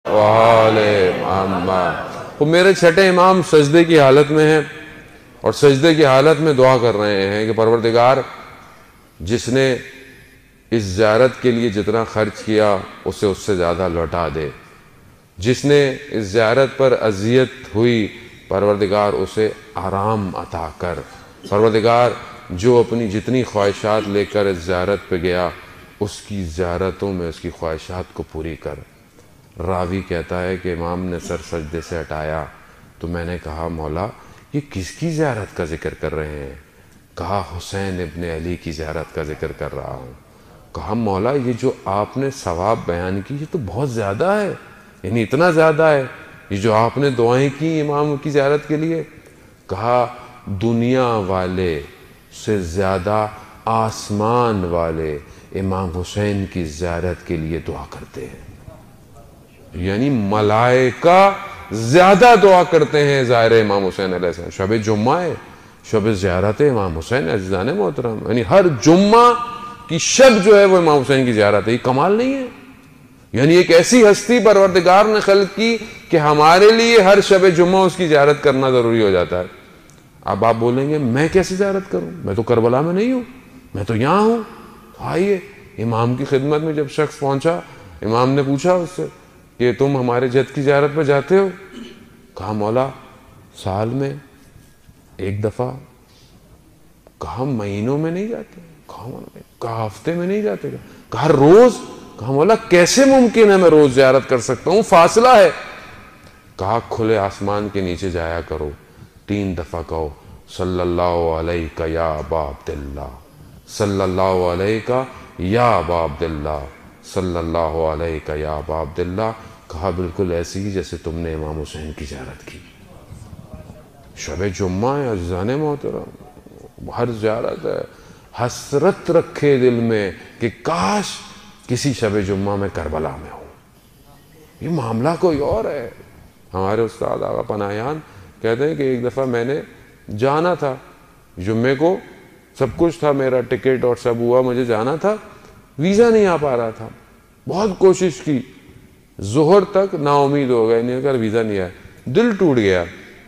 وعلى محمد۔ وہ میرے چھٹے امام سجدے کی حالت میں ہیں اور سجدے کی حالت میں دعا کر رہے ہیں کہ پروردگار جس نے اس زیارت کے لیے جتنا خرچ کیا اسے اس سے زیادہ لوٹا دے، جس نے اس زیارت پر اذیت ہوئی پروردگار اسے آرام عطا کر، پروردگار جو اپنی جتنی خواہشات لے کر اس زیارت پہ گیا اس کی زیارتوں میں اس کی خواہشات کو پوری کر۔ راوی کہتا ہے کہ امام نے سر سجدے سے ہٹایا تو میں نے کہا مولا یہ کس کی زیارت کا ذکر کر رہے ہیں؟ کہا حسین ابن علی کی زیارت کا ذکر کر رہا ہوں۔ کہا مولا یہ جو آپ نے ثواب بیان کی یہ تو بہت زیادہ ہے، یعنی اتنا زیادہ ہے یہ جو آپ نے دعائیں کی امام کی زیارت کے لیے؟ کہا دنیا والے سے زیادہ آسمان والے امام حسین کی زیارت کے لیے دعا کرتے ہیں، یعنی ملائکہ زیادہ دعا کرتے ہیں زائر امام حسین علیہ السلام۔ شب جمعہ ہے، شب زیارت امام حسین عزیزان محترم، یعنی ہر جمعہ کی شب جو ہے وہ امام حسین کی زیارت ہے۔ یہ کمال نہیں ہے؟ یعنی ایک ایسی ہستی پروردگار نے خلق کی کہ ہمارے لیے ہر شب جمعہ اس کی زیارت کرنا ضروری ہو جاتا ہے۔ اب آپ بولیں گے میں کیسے زیارت کروں، میں تو کربلا میں نہیں ہوں، میں تو یہاں ہوں۔ آئیے امام کی خدمت میں جب شخص پہنچا، امام نے پوچھا اس سے کہ تم ہمارے جد کی زیارت پہ جاتے ہو؟ کہا مولا سال میں ایک دفعہ۔ کہا مہینوں میں نہیں جاتے؟ کہا ہفتے میں نہیں جاتے؟ کہا روز؟ کہا مولا کیسے ممکن ہے میں روز زیارت کر سکتا ہوں، فاصلہ ہے۔ کہا کھلے آسمان کے نیچے جایا کرو، 3 دفعہ کہو صلی اللہ علیہ یا ابا عبداللہ، صلی اللہ علیہ یا ابا عبداللہ، صلی اللہ علیہ یا ابا عبداللہ۔ کہا بالکل ایسی ہی جیسے تم نے امام حسین کی زیارت کی۔ شب جمعہ ہے عزیزان محترم، ہر زیارت ہے، حسرت رکھے دل میں کہ کاش کسی شب جمعہ میں کربلا میں ہوں۔ یہ معاملہ کوئی اور ہے۔ ہمارے استاد آغا پناہیان کہتے ہیں کہ ایک دفعہ میں نے جانا تھا جمعے کو، سب کچھ تھا، میرا ٹکٹ اور سب ہوا، مجھے جانا تھا، ویزا نہیں آ پا رہا تھا، بہت کوشش کی، ظہر تک نا امید ہو گئے، نہیں کر ویزا نہیں آیا، دل ٹوٹ گیا،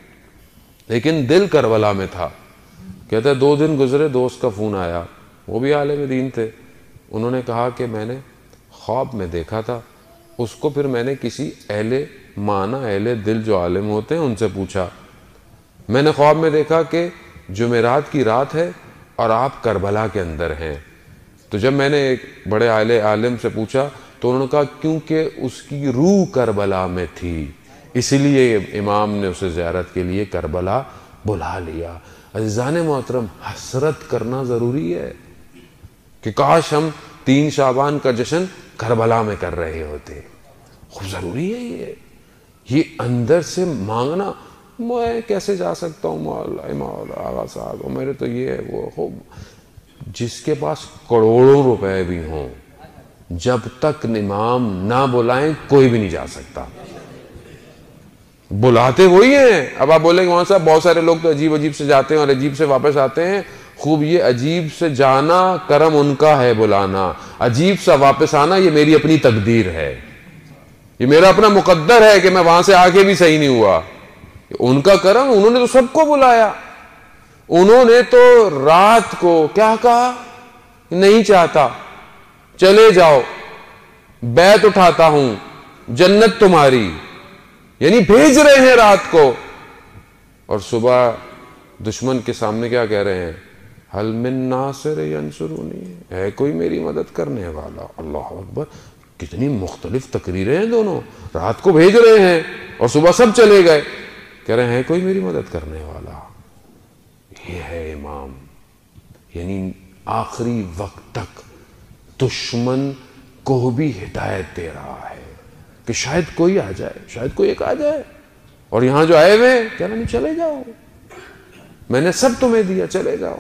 لیکن دل کربلا میں تھا۔ کہتا ہے 2 دن گزرے، دوست کا فون آیا، وہ بھی عالم دین تھے، انہوں نے کہا کہ میں نے خواب میں دیکھا تھا۔ اس کو پھر میں نے کسی اہل معنی اہل دل جو عالم ہوتے ہیں ان سے پوچھا، میں نے خواب میں دیکھا کہ جمعرات کی رات ہے اور آپ کربلا کے اندر ہیں۔ تو جب میں نے ایک بڑے عالم سے پوچھا تو انہوں نے کہا کیونکہ اس کی روح کربلا میں تھی اسی لیے امام نے اسے زیارت کے لیے کربلا بلا لیا۔ عزیزان محترم حسرت کرنا ضروری ہے کہ کاش ہم 3 شعبان کا جشن کربلا میں کر رہے ہوتے، خوب ضروری ہے یہ اندر سے مانگنا۔ میں کیسے جا سکتا ہوں مولا آغا صاحب، میرے تو یہ ہے وہ، خوب جس کے پاس کروڑوں روپے بھی ہوں جب تک امام نہ بلائیں کوئی بھی نہیں جا سکتا، بلاتے وہی ہیں۔ اب آپ بولیں گے وہاں صاحب بہت سارے لوگ تو عجیب عجیب سے جاتے ہیں اور عجیب سے واپس آتے ہیں، خوب یہ عجیب سے جانا کرم ان کا ہے، بلانا، عجیب سا واپس آنا یہ میری اپنی تقدیر ہے، یہ میرا اپنا مقدر ہے کہ میں وہاں سے آگے بھی صحیح نہیں ہوا، ان کا کرم، انہوں نے تو سب کو بلایا، انہوں نے تو رات کو کیا کہا، نہیں چاہتا چلے جاؤ، بیعت اٹھاتا ہوں، جنت تمہاری، یعنی بھیج رہے ہیں رات کو، اور صبح دشمن کے سامنے کیا کہہ رہے ہیں، حل من ناصر ینصرونی، ہے کوئی میری مدد کرنے والا۔ اللہ اکبر، کتنی مختلف تقریریں ہیں دونوں، رات کو بھیج رہے ہیں اور صبح سب چلے گئے، کہہ رہے ہیں کوئی میری مدد کرنے والا۔ یہ ہے امام، یعنی آخری وقت تک دشمن کو بھی ہدایت دے رہا ہے کہ شاید کوئی آ جائے، شاید کوئی ایک آ جائے، اور یہاں جو آئے ہوئے کہہ رہے ہیں چلے جاؤ، میں نے سب تمہیں دیا، چلے جاؤ۔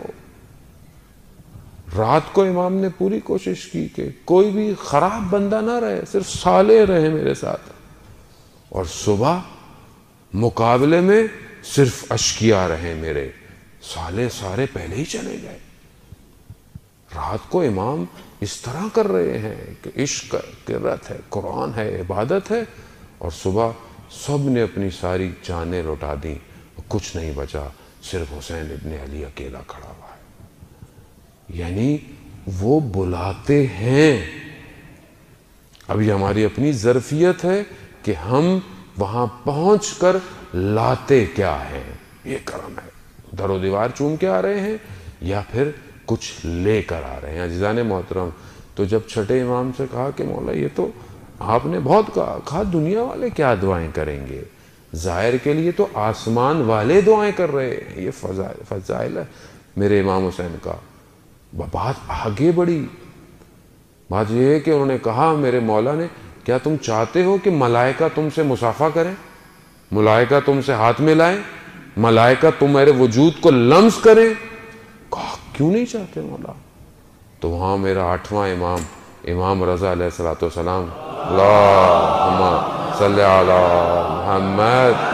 رات کو امام نے پوری کوشش کی کہ کوئی بھی خراب بندہ نہ رہے، صرف صالح رہے میرے ساتھ، اور صبح مقابلے میں صرف اشقیاء رہے میرے، صالح سارے پہلے ہی چلے گئے۔ رات کو امام اس طرح کر رہے ہیں کہ عشق قرت ہے، قرآن ہے، عبادت ہے، اور صبح سب نے اپنی ساری جانیں لوٹا دیں، کچھ نہیں بچا، صرف حسین ابن علی اکیلا کھڑا ہوا ہے۔ یعنی وہ بلاتے ہیں۔ اب یہ ہماری اپنی ظرفیت ہے کہ ہم وہاں پہنچ کر لاتے کیا ہیں، یہ کرم ہے۔ در و دیوار چوم کے آ رہے ہیں یا پھر کچھ لے کر آ رہے ہیں۔ عزیزان محترم، تو جب چھٹے امام سے کہا کہ مولا یہ تو آپ نے بہت کہا دنیا والے کیا دعائیں کریں گے، ظاہر کے لیے تو آسمان والے دعائیں کر رہے ہیں، یہ فضائل ہے میرے امام حسین کا۔ بات آگے بڑھی، بات یہ ہے کہ انہوں نے کہا میرے مولا نے، کیا تم چاہتے ہو کہ ملائکہ تم سے مصافحہ کریں، ملائکہ تم سے ہاتھ ملائیں، ملائکہ تمہارے وجود کو لمس کریں؟ کہا کیوں نہیں چاہتے مولا؟ تو وہاں میرا 8واں امام، امام رضا علیہ السلام، اللہم صلی علی محمد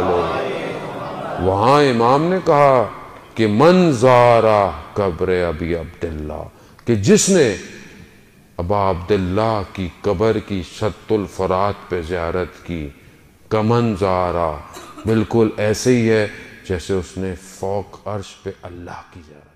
وہاں امام نے کہا کہ من زارا قبر ابی عبداللہ، کہ جس نے ابا عبداللہ کی قبر کی شط الفرات پہ زیارت کی، کمن زارا، بالکل ایسے ہی ہے جیسے اس نے فوق عرش پہ اللہ کی زیارت